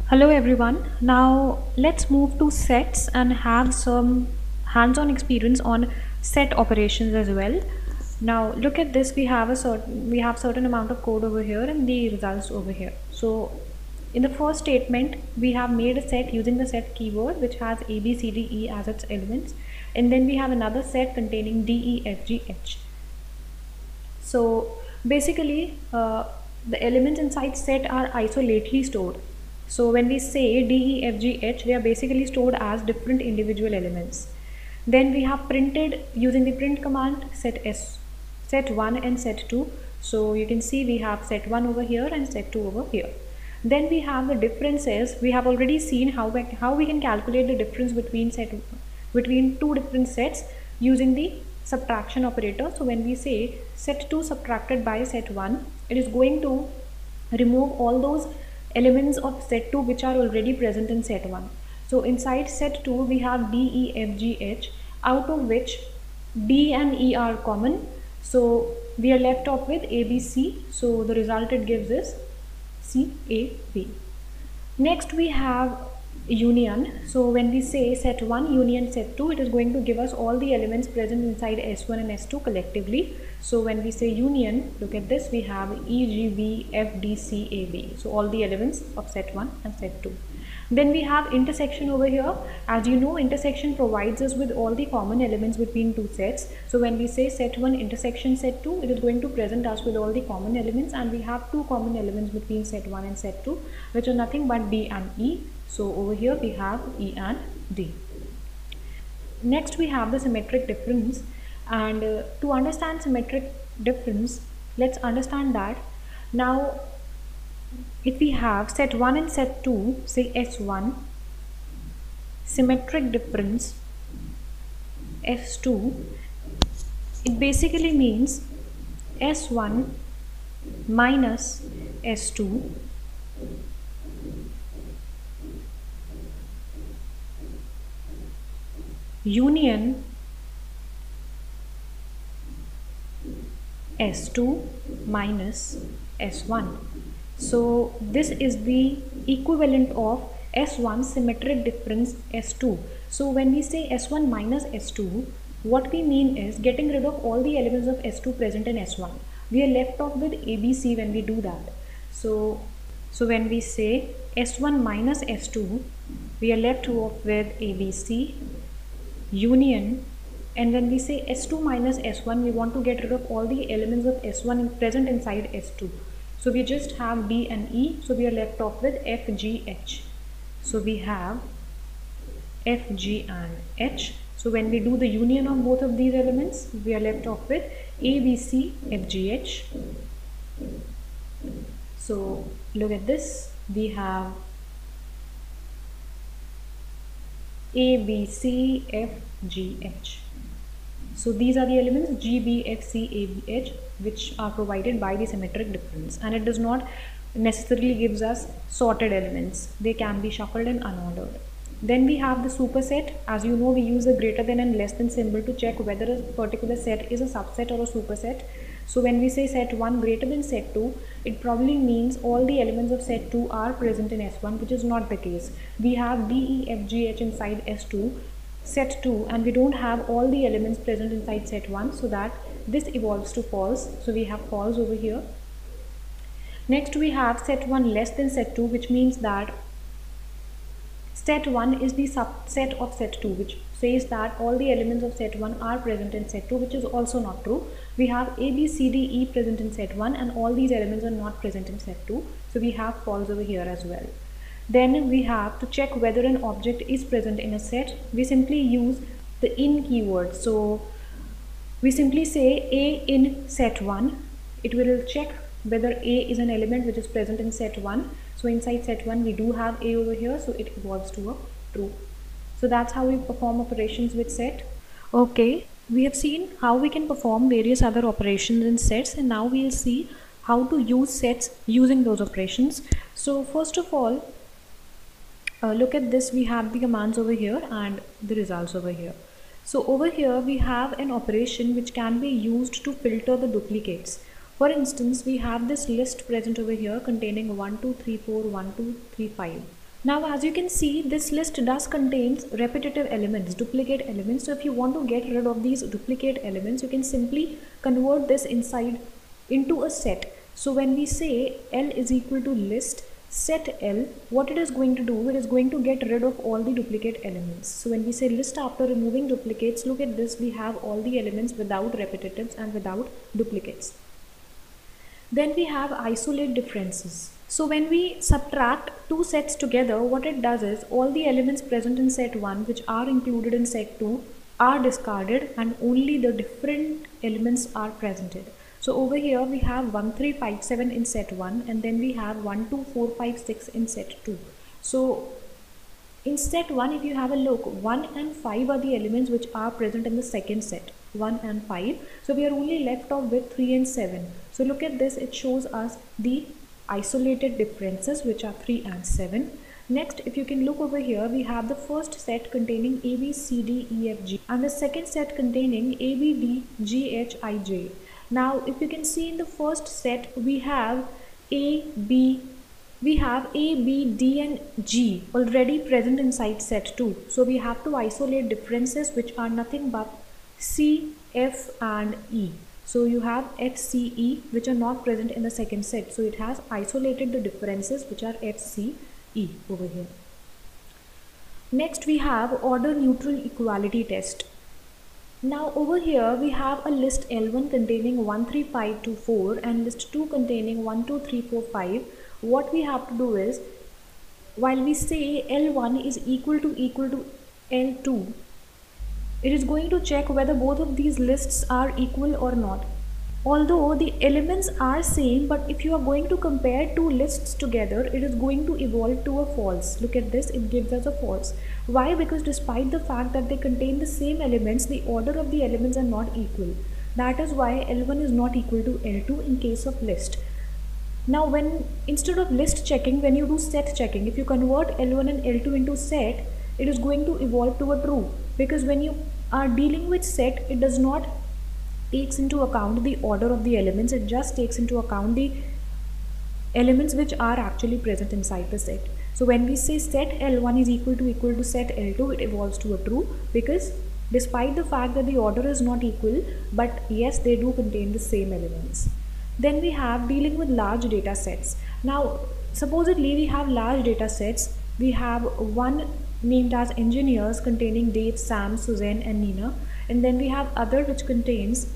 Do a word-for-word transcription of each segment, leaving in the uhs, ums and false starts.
Hello everyone. Now let's move to sets and have some hands-on experience on set operations as well. Now look at this. We have a certain we have certain amount of code over here and the results over here. So in the first statement, we have made a set using the set keyword which has A, B, C, D, E as its elements, and then we have another set containing D, E, F, G, H. So basically, uh, the elements inside set are isolatedly stored. So when we say D, E, F, G, H, they are basically stored as different individual elements. Then we have printed using the print command set S, set one and set two. So you can see we have set one over here and set two over here. Then we have the differences. We have already seen how we, how we can calculate the difference between set between two different sets using the subtraction operator. So when we say set two subtracted by set one, it is going to remove all those elements of set two which are already present in set one. So inside set two we have D, E, F, G, H, out of which D and E are common. So we are left off with A, B, C. So the result it gives is C, A, B. Next we have union. So when we say set one union set two, it is going to give us all the elements present inside S one and S two collectively. So when we say union, look at this, we have E, G, B, F, D, C, A, B. So all the elements of set one and set two. Then we have intersection over here. As you know, intersection provides us with all the common elements between two sets. So when we say set one intersection set two, it is going to present us with all the common elements, and we have two common elements between set one and set two, which are nothing but D and E. So over here we have E and D. Next we have the symmetric difference, and uh, to understand symmetric difference, let's understand that. Now if we have set one and set two, say S one, symmetric difference S two, it basically means S one minus S two union S two minus S one. So this is the equivalent of S one symmetric difference S two. So when we say S one minus S two, what we mean is getting rid of all the elements of S two present in S one. We are left off with A B C when we do that. So, so when we say S one minus S two, we are left off with A B C union, and when we say S two minus S one, we want to get rid of all the elements of S one present inside S two. So we just have D and E, so we are left off with F, G, H. So we have F, G and H. So when we do the union of both of these elements, we are left off with A, B, C, F, G, H. So look at this, we have A, B, C, F, G, H. So these are the elements G, B, F, C, A, B, H, which are provided by the symmetric difference, and it does not necessarily gives us sorted elements. They can be shuffled and unordered. Then we have the superset. As you know, we use the greater than and less than symbol to check whether a particular set is a subset or a superset. So when we say set one greater than set two, it probably means all the elements of set two are present in S one, which is not the case. We have D, E, F, G, H inside S two, set two, and we don't have all the elements present inside set one, so that this evolves to false. So we have false over here. Next we have set one less than set two, which means that set one is the subset of set two, which says that all the elements of set one are present in set two, which is also not true. We have A, B, C, D, E present in set one, and all these elements are not present in set two, so we have false over here as well. Then we have to check whether an object is present in a set. We simply use the in keyword. So we simply say A in set one. It will check whether A is an element which is present in set one. So inside set one we do have A over here, so it evolves to a true. So that's how we perform operations with set. Okay, we have seen how we can perform various other operations in sets, and now we'll see how to use sets using those operations. So first of all, Uh, look at this, we have the commands over here and the results over here. So over here we have an operation which can be used to filter the duplicates. For instance, we have this list present over here containing one, two, three, four, one, two, three, five. Now as you can see, this list does contains repetitive elements, duplicate elements. So if you want to get rid of these duplicate elements, you can simply convert this inside into a set. So when we say L is equal to list set L, what it is going to do, it is going to get rid of all the duplicate elements. So when we say list after removing duplicates, look at this, we have all the elements without repetitives and without duplicates. Then we have isolate differences. So when we subtract two sets together, what it does is all the elements present in set one which are included in set two are discarded and only the different elements are presented. So over here we have one three five seven in set one, and then we have one two four five six in set two. So in set one, if you have a look, one and five are the elements which are present in the second set, one and five. So we are only left off with three and seven. So look at this, it shows us the isolated differences which are three and seven. Next, if you can look over here, we have the first set containing A, B, C, D, E, F, G, and the second set containing A, B, D, G, H, I, J. Now if you can see in the first set, we have A, B, we have A, B, D and G already present inside set two. So we have to isolate differences which are nothing but C, F and E. So you have F, C, E which are not present in the second set. So it has isolated the differences which are F, C, E over here. Next we have order neutral equality test. Now over here we have a list L one containing one three five two four and list two containing one two three four five. What we have to do is, while we say L one is equal to equal to L two, it is going to check whether both of these lists are equal or not. Although the elements are same, but if you are going to compare two lists together, it is going to evolve to a false. Look at this, it gives us a false. Why? Because despite the fact that they contain the same elements, the order of the elements are not equal. That is why L one is not equal to L two in case of list. Now when instead of list checking, when you do set checking, if you convert L one and L two into set, it is going to evolve to a true, because when you are dealing with set, it does not takes into account the order of the elements, it just takes into account the elements which are actually present inside the set. So when we say set L one is equal to equal to set L two, it evolves to a true, because despite the fact that the order is not equal, but yes, they do contain the same elements. Then we have dealing with large data sets. Now supposedly we have large data sets. We have one named as engineers containing Dave, Sam, Suzanne and Nina, and then we have other which contains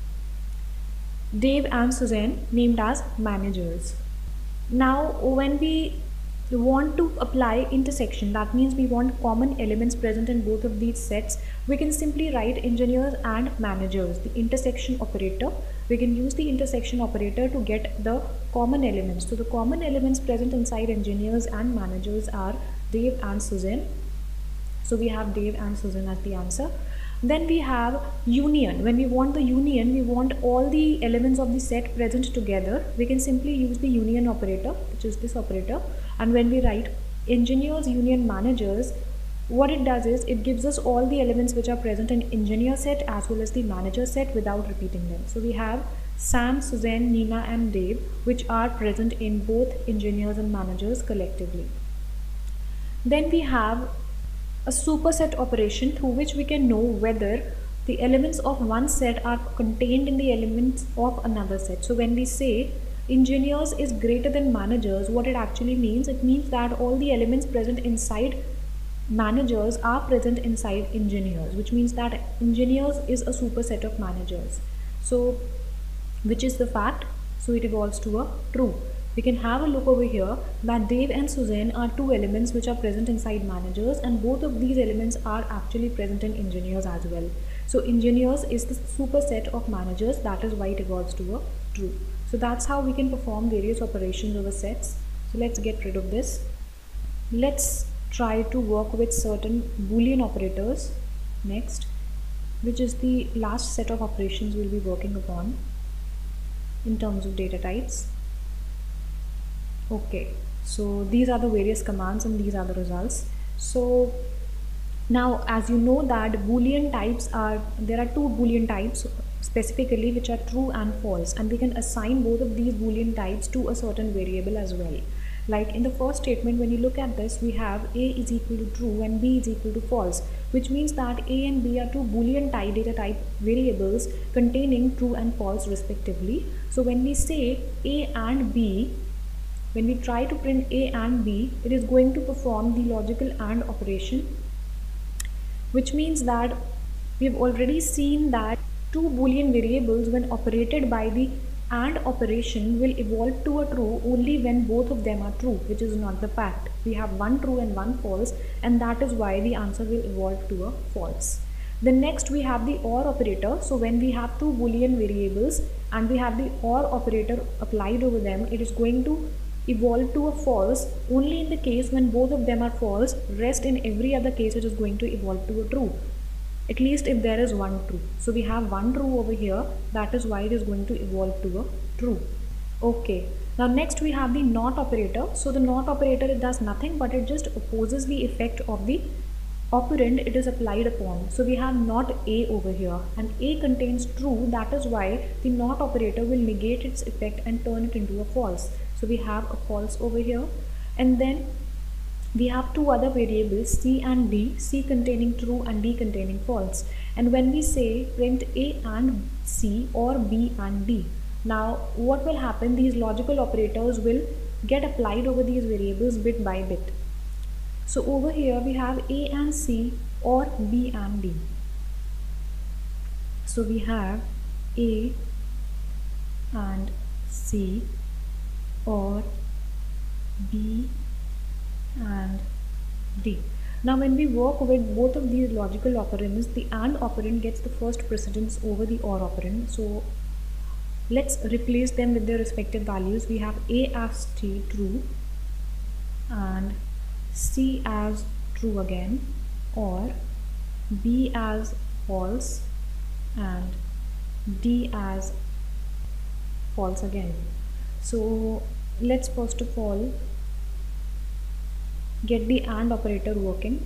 Dave and Suzanne named as managers. Now when we want to apply intersection, that means we want common elements present in both of these sets, we can simply write engineers and managers, the intersection operator. We can use the intersection operator to get the common elements. So the common elements present inside engineers and managers are Dave and Suzanne. So we have Dave and Suzanne as the answer. Then we have union. When we want the union, we want all the elements of the set present together. We can simply use the union operator, which is this operator. And when we write engineers union managers, what it does is it gives us all the elements which are present in engineer set as well as the manager set without repeating them. So we have Sam, Suzanne, Nina and Dave, which are present in both engineers and managers collectively. Then we have a superset operation through which we can know whether the elements of one set are contained in the elements of another set. So when we say engineers is greater than managers, what it actually means, it means that all the elements present inside managers are present inside engineers, which means that engineers is a superset of managers. So which is the fact, so it evolves to a true. We can have a look over here that Dave and Suzanne are two elements which are present inside managers, and both of these elements are actually present in engineers as well. So engineers is the superset of managers, that is why it evolves to a true. So that's how we can perform various operations over sets. So let's get rid of this. Let's try to work with certain Boolean operators next, which is the last set of operations we'll be working upon in terms of data types. Okay, so these are the various commands and these are the results. So now as you know that Boolean types are, there are two Boolean types specifically which are true and false, and we can assign both of these Boolean types to a certain variable as well. Like in the first statement, when you look at this, we have A is equal to true and B is equal to false, which means that A and B are two Boolean type data type variables containing true and false respectively. So when we say A and B, when we try to print A and B, it is going to perform the logical AND operation, which means that we've already seen that two Boolean variables, when operated by the AND operation, will evolve to a true only when both of them are true, which is not the fact. We have one true and one false, and that is why the answer will evolve to a false. Then next we have the OR operator. So when we have two Boolean variables and we have the OR operator applied over them, it is going to evolve to a false only in the case when both of them are false. Rest in every other case it is going to evolve to a true, at least if there is one true. So we have one true over here, that is why it is going to evolve to a true. Okay, now next we have the NOT operator. So the NOT operator, it does nothing but it just opposes the effect of the operand it is applied upon. So we have NOT A over here, and A contains true, that is why the NOT operator will negate its effect and turn it into a false. So we have a false over here, and then we have two other variables, C and D, C containing true and D containing false. And when we say print A and C or B and D, now what will happen, these logical operators will get applied over these variables bit by bit. So over here we have A and C or B and D. So we have A and C or B and D. Now when we work with both of these logical operands, the AND operand gets the first precedence over the OR operand. So let's replace them with their respective values. We have A as T true and C as true again, or B as false and D as false again. So let's first of all get the AND operator working.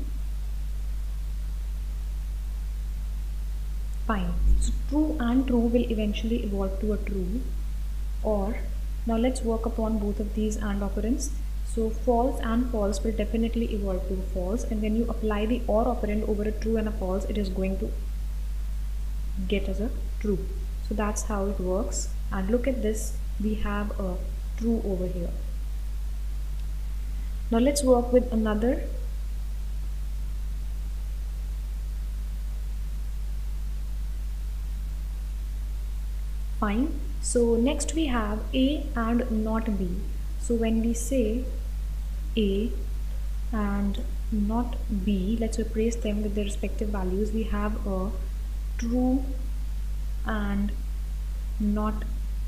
Fine. So true and true will eventually evolve to a true. Or now let's work upon both of these AND operands. So false and false will definitely evolve to a false, and when you apply the OR operand over a true and a false, it is going to get as a true. So that's how it works. And look at this, we have a true over here. Now let's work with another. Fine. So next we have A and not B. So when we say A and not B, let's replace them with their respective values. We have a true and not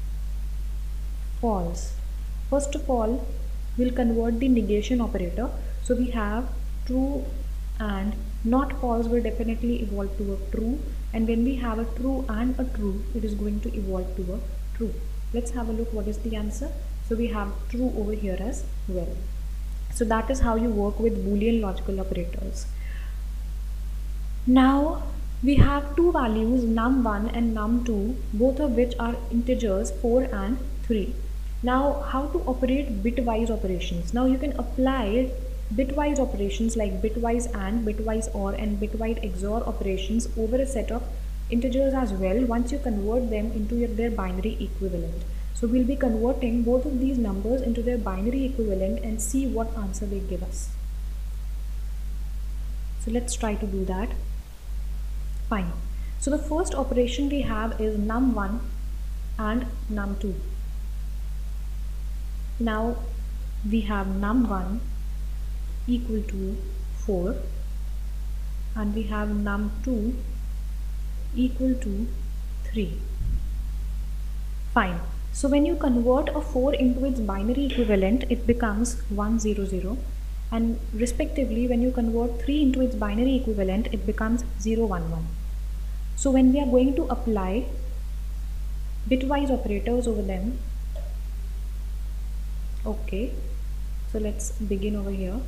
false. First of all, we'll convert the negation operator. So we have true and not false will definitely evolve to a true, and when we have a true and a true, it is going to evolve to a true. Let's have a look what is the answer. So we have true over here as well. So that is how you work with Boolean logical operators. Now we have two values, num one and num two, both of which are integers four and three. Now how to operate bitwise operations? Now you can apply bitwise operations like bitwise AND, bitwise OR and bitwise X O R operations over a set of integers as well once you convert them into their binary equivalent. So we'll be converting both of these numbers into their binary equivalent and see what answer they give us. So let's try to do that. Fine. So the first operation we have is num one and num two. Now we have num one equal to four and we have num two equal to three. Fine. So when you convert a four into its binary equivalent, it becomes one zero zero, and respectively when you convert three into its binary equivalent, it becomes zero one one. So when we are going to apply bitwise operators over them, okay, so let's begin over here.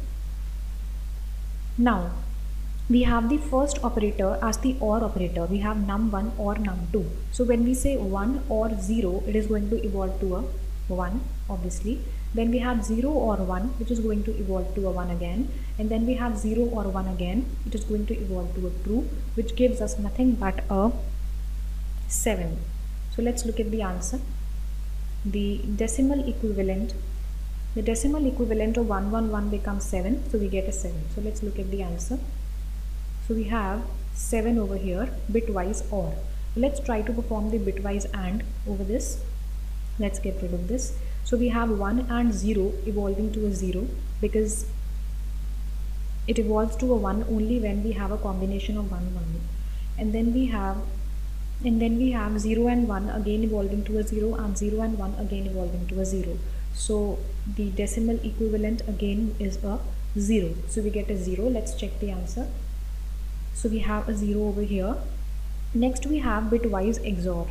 Now we have the first operator as the OR operator. We have num one or num two. So when we say one or zero, it is going to evolve to a one, obviously. Then we have zero or one, which is going to evolve to a one again, and then we have zero or one again, it is going to evolve to a true, which gives us nothing but a seven. So let's look at the answer. The decimal equivalent, the decimal equivalent of one one one becomes seven, so we get a seven. So let's look at the answer. So we have seven over here, bitwise OR. Let's try to perform the bitwise AND over this. Let's get rid of this. So we have one and zero evolving to a zero, because it evolves to a one only when we have a combination of one one. And then we have and then we have zero and one again evolving to a zero, and zero and one again evolving to a zero. So the decimal equivalent again is a zero. So we get a zero. Let's check the answer. So we have a zero over here. Next we have bitwise X O R.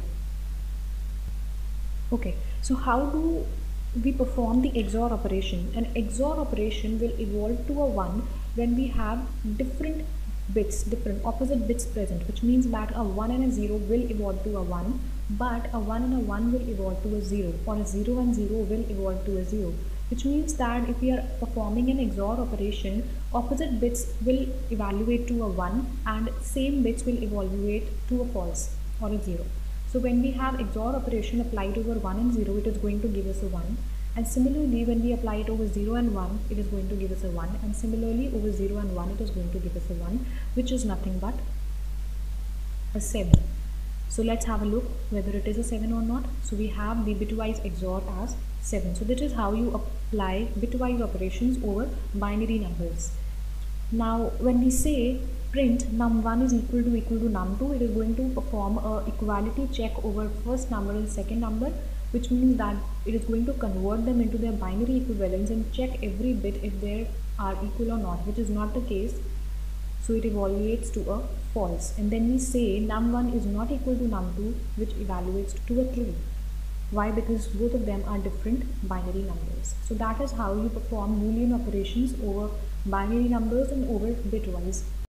Okay, so how do we perform the X O R operation? An X O R operation will evolve to a one when we have different bits, different opposite bits present, which means that a one and a zero will evolve to a one, but a one and a one will evolve to a zero, or a zero and zero will evolve to a zero, which means that if we are performing an X O R operation, opposite bits will evaluate to a one and same bits will evaluate to a false or a zero. So when we have X O R operation applied over one and zero, it is going to give us a one. And similarly, when we apply it over zero and one, it is going to give us a one. And similarly, over zero and one, it is going to give us a one, which is nothing but a seven. So let's have a look whether it is a seven or not. So we have the bitwise X O R as seven. So this is how you apply bitwise operations over binary numbers. Now, when we say print num one is equal to equal to num two, it is going to perform a equality check over first number and second number, which means that it is going to convert them into their binary equivalents and check every bit if they are equal or not, which is not the case. So it evaluates to a false. And then we say num one is not equal to num two, which evaluates to a true. Why? Because both of them are different binary numbers. So that is how you perform Boolean operations over binary numbers and over bitwise